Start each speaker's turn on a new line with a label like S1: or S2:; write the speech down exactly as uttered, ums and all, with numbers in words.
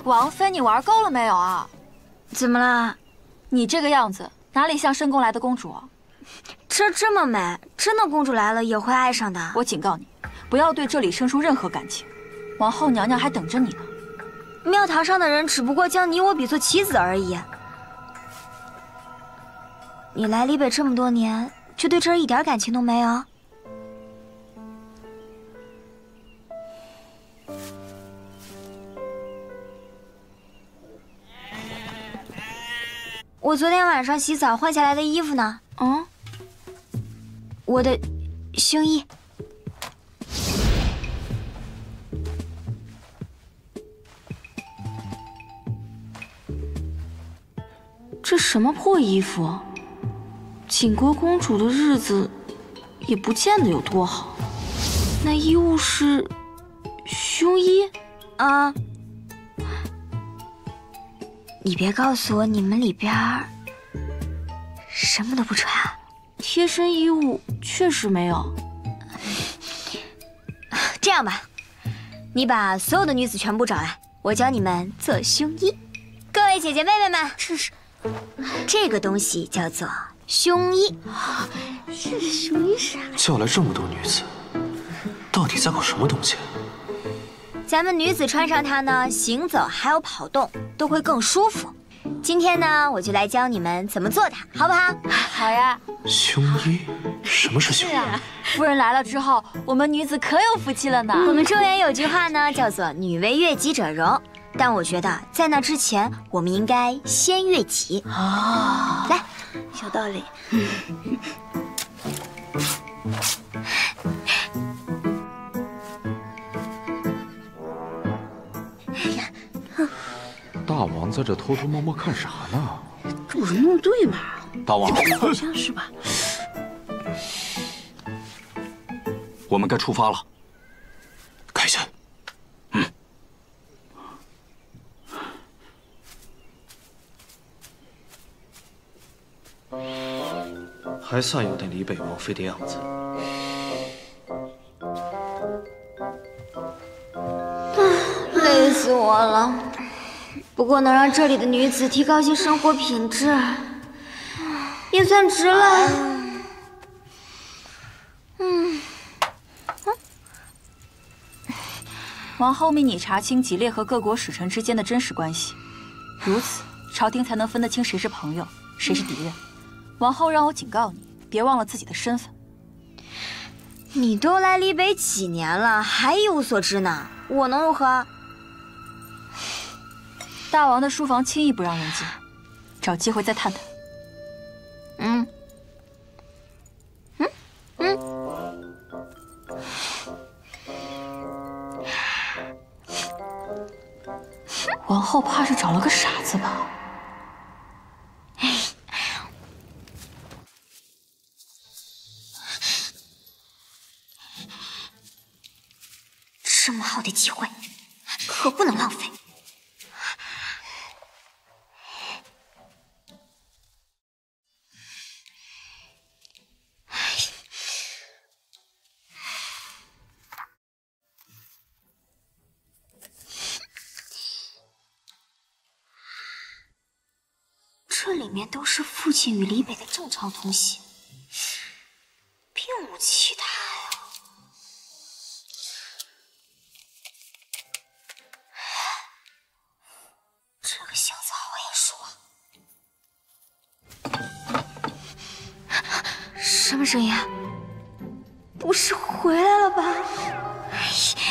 S1: 王妃，你玩够了没有啊？
S2: 怎么了？
S1: 你这个样子哪里像深宫来的公主啊？
S2: 这这么美，真的公主来了也会爱上的。
S1: 我警告你，不要对这里生出任何感情。王后娘娘还等着你呢。
S2: 庙堂上的人只不过将你我比作棋子而已。你来离北这么多年，就对这儿一点感情都没有？我昨天晚上洗澡换下来的衣服呢？嗯，我的胸衣。
S3: 这什么破衣服？景国公主的日子也不见得有多好。那衣物是胸衣
S2: 啊？你别告诉我你们里边什么都不穿啊？
S3: 贴身衣物确实没有。
S2: 这样吧，你把所有的女子全部找来，我教你们做胸衣。各位姐姐妹妹们，这是这个东西叫做胸衣。
S3: 这胸衣是啥？
S4: 叫来这么多女子，到底在搞什么东西？
S2: 咱们女子穿上它呢，行走还有跑动都会更舒服。今天呢，我就来教你们怎么做它，好不好？
S1: 好呀。
S4: 胸衣？什么是胸衣？
S1: 是啊，夫人来了之后，我们女子可有福气了呢。
S2: 我们中原有句话呢，叫做“女为悦己者容”，但我觉得在那之前，我们应该先悦己。
S3: 啊，
S2: 来，
S3: 有道理。
S5: 大王在这偷偷摸摸看啥呢？
S3: 这不是弄对吗？
S5: 大王，
S3: 好像是吧。
S5: 我们该出发了。
S4: 开下。
S5: 嗯。
S4: 还算有点李北王妃的样子。
S2: 累死我了。不过能让这里的女子提高些生活品质，也算值了。嗯，
S1: 王后命你查清吉列和各国使臣之间的真实关系，如此朝廷才能分得清谁是朋友，谁是敌人。王后让我警告你，别忘了自己的身份。
S2: 你都来离北几年了，还一无所知呢，我能如何？
S1: 大王的书房轻易不让人进，找机会再探探。
S2: 嗯，嗯嗯。
S1: 王后怕是找了个傻子吧？
S2: 这么好的机会，可不能浪费。这里面都是父亲与李北的正常通信，并无其他呀。这个箱子好眼熟啊！什么声音？不是回来了吧？哎